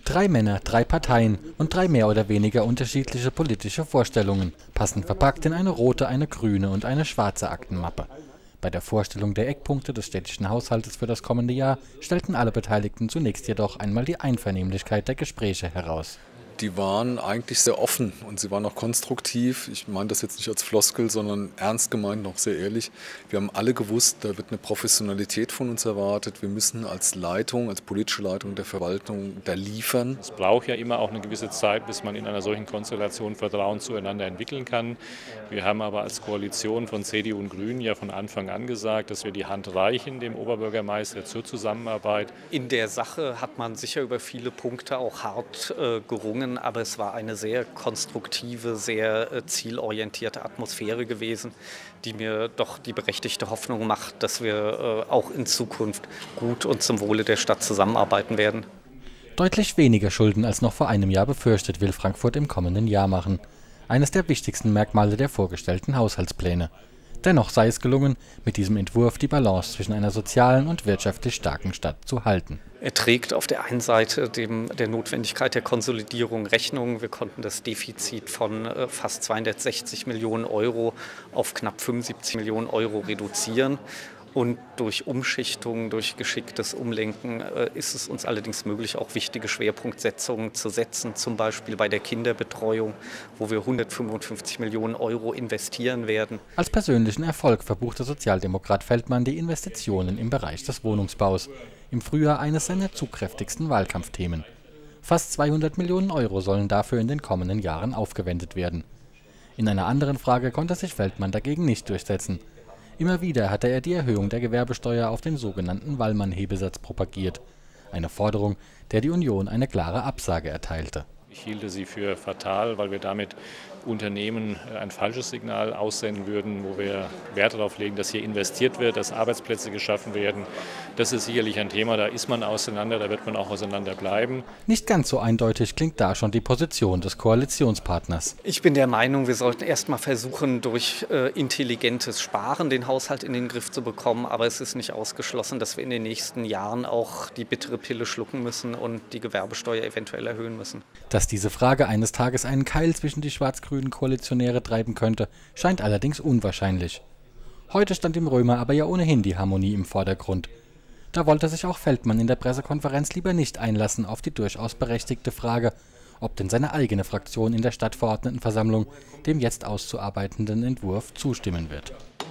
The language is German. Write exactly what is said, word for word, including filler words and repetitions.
Drei Männer, drei Parteien und drei mehr oder weniger unterschiedliche politische Vorstellungen, passend verpackt in eine rote, eine grüne und eine schwarze Aktenmappe. Bei der Vorstellung der Eckpunkte des städtischen Haushaltes für das kommende Jahr stellten alle Beteiligten zunächst jedoch einmal die Einvernehmlichkeit der Gespräche heraus. Die waren eigentlich sehr offen und sie waren auch konstruktiv. Ich meine das jetzt nicht als Floskel, sondern ernst gemeint, noch sehr ehrlich. Wir haben alle gewusst, da wird eine Professionalität von uns erwartet. Wir müssen als Leitung, als politische Leitung der Verwaltung da liefern. Es braucht ja immer auch eine gewisse Zeit, bis man in einer solchen Konstellation Vertrauen zueinander entwickeln kann. Wir haben aber als Koalition von C D U und Grünen ja von Anfang an gesagt, dass wir die Hand reichen dem Oberbürgermeister zur Zusammenarbeit. In der Sache hat man sicher über viele Punkte auch hart äh, gerungen. Aber es war eine sehr konstruktive, sehr äh, zielorientierte Atmosphäre gewesen, die mir doch die berechtigte Hoffnung macht, dass wir äh, auch in Zukunft gut und zum Wohle der Stadt zusammenarbeiten werden. Deutlich weniger Schulden als noch vor einem Jahr befürchtet will Frankfurt im kommenden Jahr machen. Eines der wichtigsten Merkmale der vorgestellten Haushaltspläne. Dennoch sei es gelungen, mit diesem Entwurf die Balance zwischen einer sozialen und wirtschaftlich starken Stadt zu halten. Er trägt auf der einen Seite dem, der Notwendigkeit der Konsolidierung Rechnung. Wir konnten das Defizit von äh, fast zweihundertsechzig Millionen Euro auf knapp fünfundsiebzig Millionen Euro reduzieren. Und durch Umschichtung, durch geschicktes Umlenken äh, ist es uns allerdings möglich, auch wichtige Schwerpunktsetzungen zu setzen, zum Beispiel bei der Kinderbetreuung, wo wir hundertfünfundfünfzig Millionen Euro investieren werden. Als persönlichen Erfolg verbuchte Sozialdemokrat Feldmann die Investitionen im Bereich des Wohnungsbaus. Im Frühjahr eines seiner zugkräftigsten Wahlkampfthemen. Fast zweihundert Millionen Euro sollen dafür in den kommenden Jahren aufgewendet werden. In einer anderen Frage konnte sich Feldmann dagegen nicht durchsetzen. Immer wieder hatte er die Erhöhung der Gewerbesteuer auf den sogenannten Wallmann-Hebesatz propagiert. Eine Forderung, der die Union eine klare Absage erteilte. Ich hielte sie für fatal, weil wir damit Unternehmen ein falsches Signal aussenden würden, wo wir Wert darauf legen, dass hier investiert wird, dass Arbeitsplätze geschaffen werden. Das ist sicherlich ein Thema, da ist man auseinander, da wird man auch auseinander bleiben. Nicht ganz so eindeutig klingt da schon die Position des Koalitionspartners. Ich bin der Meinung, wir sollten erst mal versuchen, durch äh, intelligentes Sparen den Haushalt in den Griff zu bekommen. Aber es ist nicht ausgeschlossen, dass wir in den nächsten Jahren auch die bittere Pille schlucken müssen und die Gewerbesteuer eventuell erhöhen müssen. Dass diese Frage eines Tages einen Keil zwischen die schwarz-grünen Koalitionäre treiben könnte, scheint allerdings unwahrscheinlich. Heute stand im Römer aber ja ohnehin die Harmonie im Vordergrund. Da wollte sich auch Feldmann in der Pressekonferenz lieber nicht einlassen auf die durchaus berechtigte Frage, ob denn seine eigene Fraktion in der Stadtverordnetenversammlung dem jetzt auszuarbeitenden Entwurf zustimmen wird.